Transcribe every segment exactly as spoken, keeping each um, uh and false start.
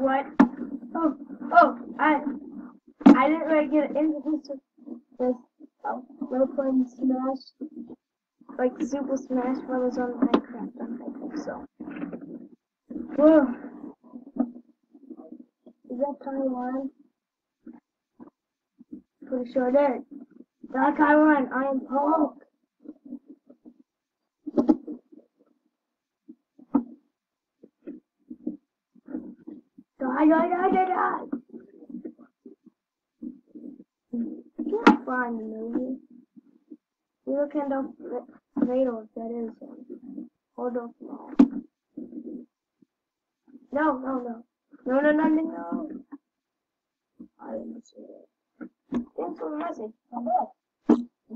What? Oh, oh, I, I didn't really get into this, this oh, we're playing Smash, like Super Smash Brothers on Minecraft on Minecraft, so. Whoa. Is that Taiwan? Pretty sure it is. Not Taiwan, I am Hulk. Die, die, die, die, die. You can't find the movie. You look at the radar if that is one. Hold up now. No, no, no. No, no, no, no, no. I didn't see it. Thanks for the message. I'm back.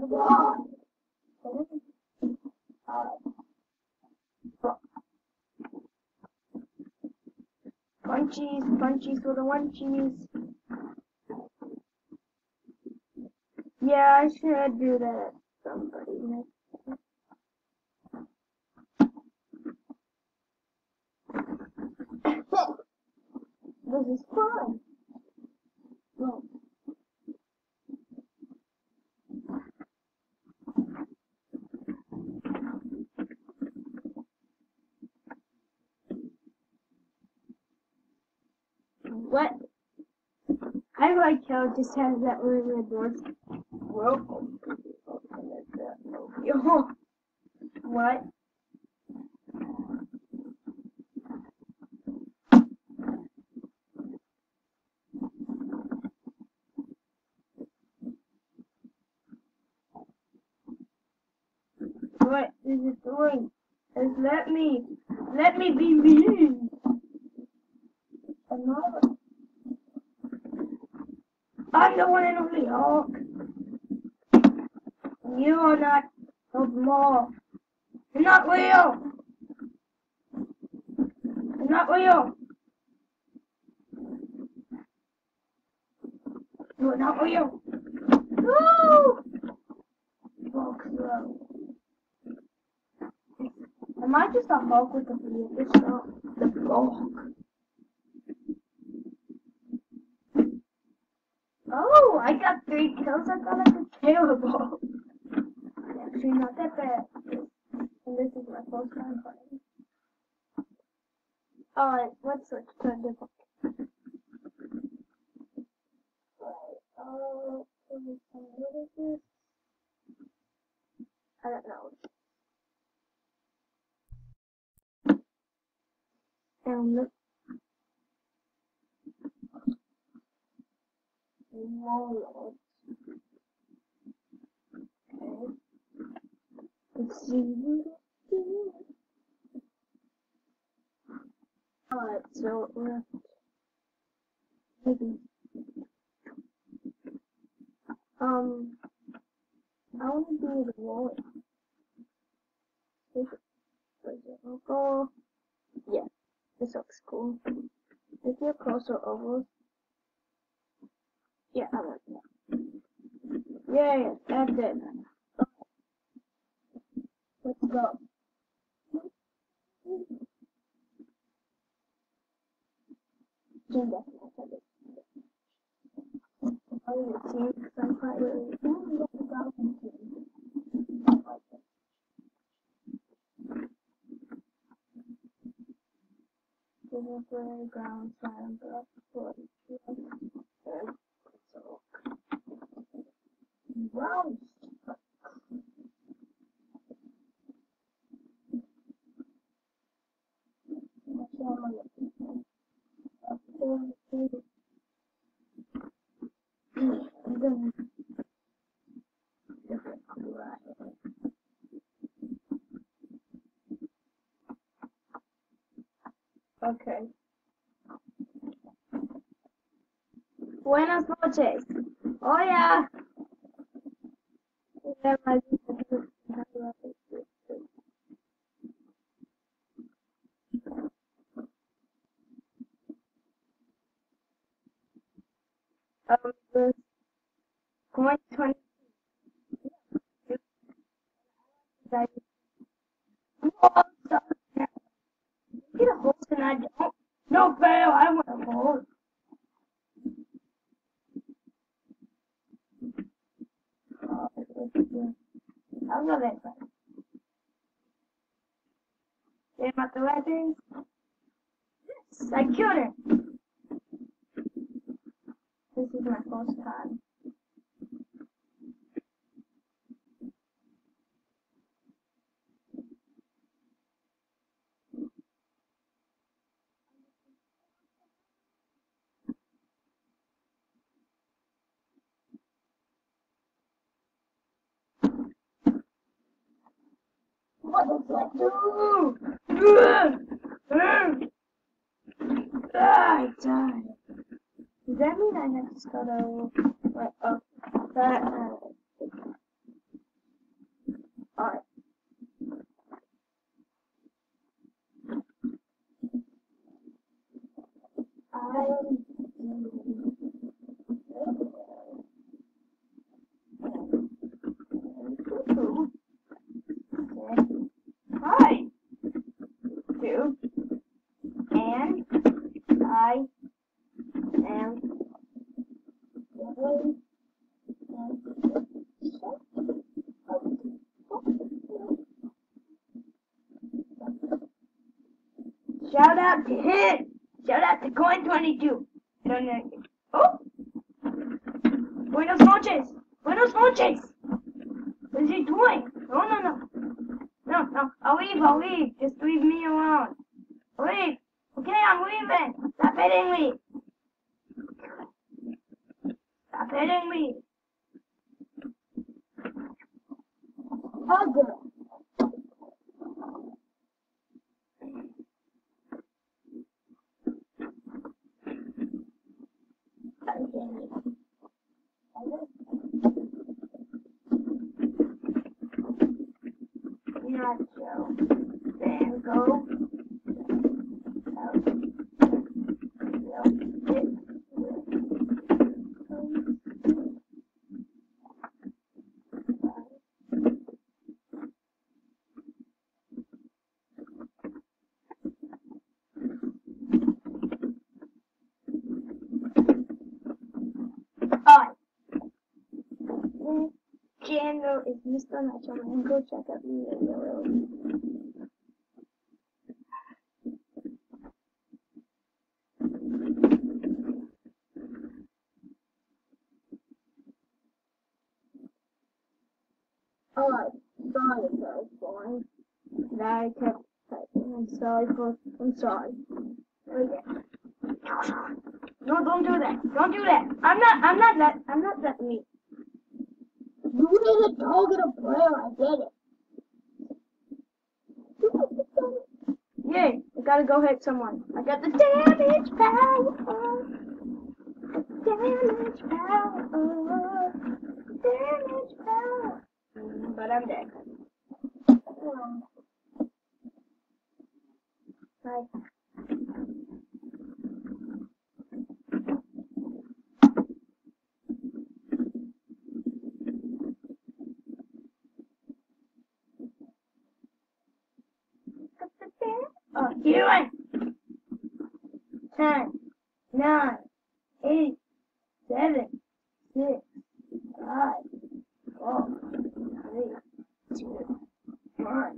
Punchies, punchies for the onesies. Yeah, I should do that. Somebody next. This is fun. Look. What? I like how it just has that little doors. Welcome. Yo. What? What is it doing? Just let me, let me be me. Another. I'm the one and only Hulk. You are not so small. You're not real. You're not real. You're not real. Woo! Hulk slow. Am I just a Hulk with the beard? It's not the Hulk. Oh, I got three kills. I thought I could kill a ball. Actually, not that bad. And this is my first time playing. Alright, let's switch to a different. Right, uh, what is this? I don't know. And look. Warlords. Okay. Let's see what it is. Alright, so we're maybe um I wanna do the wallet. Is it local? Yeah, this looks cool. Is there closer ovals? Yeah, I like that. Yeah, yeah, that's it. Okay. Let's go. Team definitely. I need a team because I'm quite really. Ooh, we got the dolphin team. Silver, ground, slime, blood, blood, blood. So, roast. Okay. Buenas noches. Oh yeah. Yeah, my um, the twenty twenty. Get a host and I don't. No fail. I want a host. Get him out the weapons. Yes, I killed him. This is my first time. What does that do? Ah, I died. Does that mean I have to start over? What? Oh, that. Uh, Alright. I. Hi. Two. And I am going. Shout out to him! Shout out to Coin twenty-two! I don't know. Oh! Buenos noches! Buenos noches! What is he doing? No, no, no. No, no. I'll leave, I'll leave. Just leave me alone. I'll leave. Okay, I'm leaving. Stop hitting me. Stop hitting me. Hugger. Nacho. Van Gogh. Alright. This channel is Mister Nacho Man. Go check out the video. Alright, sorry for boring. That I kept typing. I'm sorry for. I'm sorry. Okay. No, don't do that. Don't do that. I'm not. I'm not that. I'm not that mean. You didn't target a player. I get it. Yay! I gotta go hit someone. I got the damage power. Damage power. Damage power. But I'm dead. Um, right. Oh, here I ten, nine, eight, seven, six, five, four, three, two, one.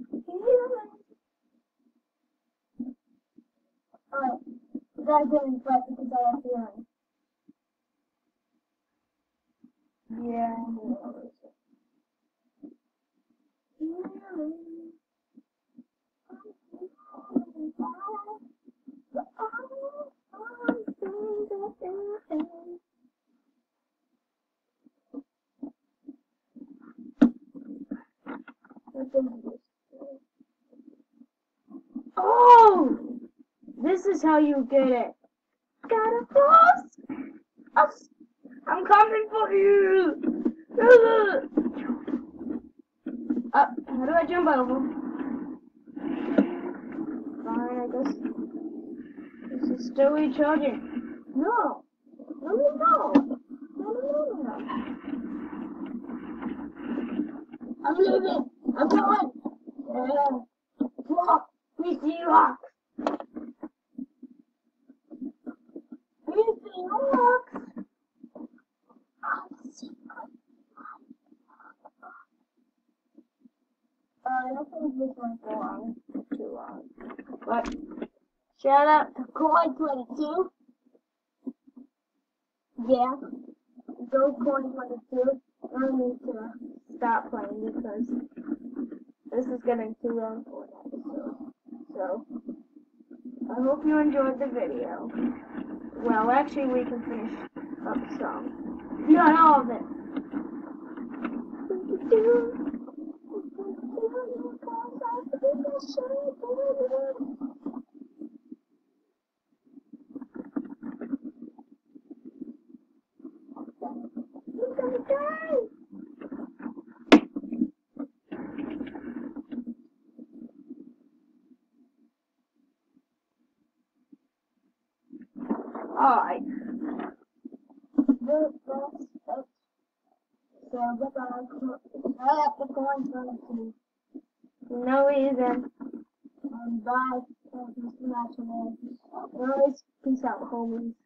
Alright, you gotta get in front because I have feeling. Yeah, I know. Oh! This is how you get it. Gotta cross! I'm coming for you! Uh, how do I jump over? Fine, I guess. This is still recharging. No! No, no, no! No, no, no, no. I'm leaving! I'm going! Yeah. Walk! We see rocks! We see rocks! Uh, I don't think this went for long. Too long. But shout out to Coin twenty-two. Yeah, go Coin twenty-two. I need to stop playing because this is getting too long for an episode. So, I hope you enjoyed the video. Well, actually, we can finish up the song. Not all of it. You're gonna die! Alright. Good, that's it. So, goodbye. I have to go and turn it to no reason. And bye. Thank you so much, man. Always peace out, homies.